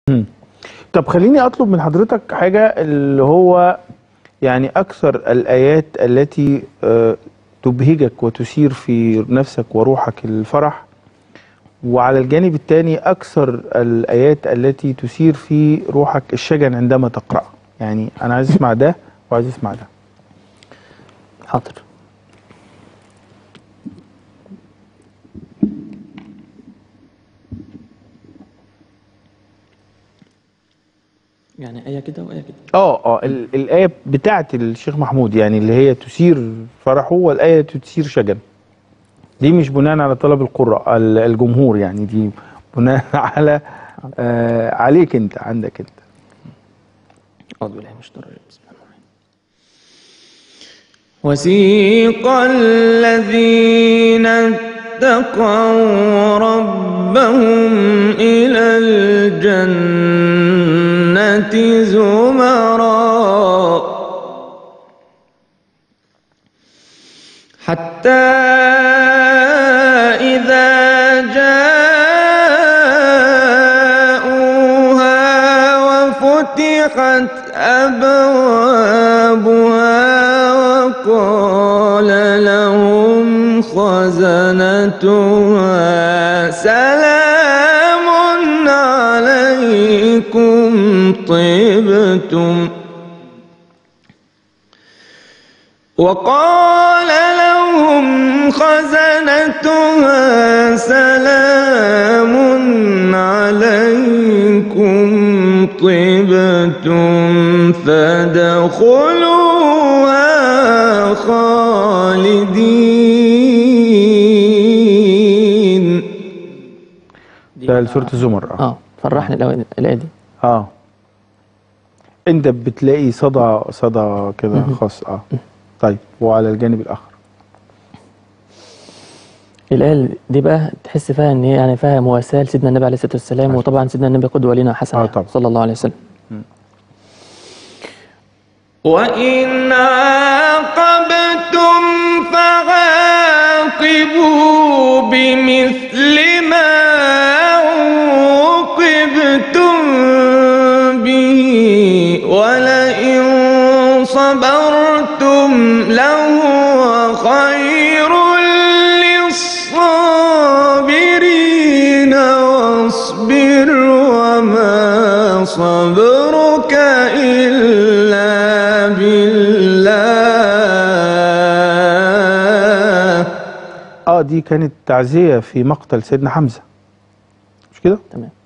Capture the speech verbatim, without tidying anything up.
مم. طب خليني اطلب من حضرتك حاجه، اللي هو يعني اكثر الايات التي آه، تبهجك وتثير في نفسك وروحك الفرح، وعلى الجانب الثاني اكثر الايات التي تثير في روحك الشجن عندما تقرأ. يعني انا عايز اسمع ده وعايز اسمع ده. حاضر. يعني آية كده وآية كده. اه اه ال- الآية بتاعت الشيخ محمود، يعني اللي هي تثير فرحه، والآية تثير شجن. دي مش بناء على طلب القراء ال- الجمهور، يعني دي بناء على آه عليك انت، عندك انت. أعوذ بالله من الشيطان الرجيم. بسم الله الرحمن الرحيم. وسيق الذين اتقوا ربهم إلى الجنة زمرا حتى إذا جاءوها وفتحت أبوابها وقال لهم خزنتها سلام عليكم طبتم وقال لهم خزنتها سلام عليكم طبتم فادخلوها خالدين. ده سورة الزمر. اه اه فرحني الأول الآية دي. اه انت بتلاقي صدى صدى كده خاص. اه طيب، وعلى الجانب الآخر الآية دي بقى تحس فيها إن هي يعني فيها مواساة لسيدنا النبي عليه الصلاة والسلام، وطبعا سيدنا النبي قدوة لنا حسنة. آه طبعا. صلى الله عليه وسلم. م. وإن عاقبتم فعاقبوا بمثل ما عوقبتم به ولئن صبرتم لهو خير للصابرين واصبر وما صبرك إلا بالله. اه دي كانت تعزية في مقتل سيدنا حمزة، مش كده؟ تمام.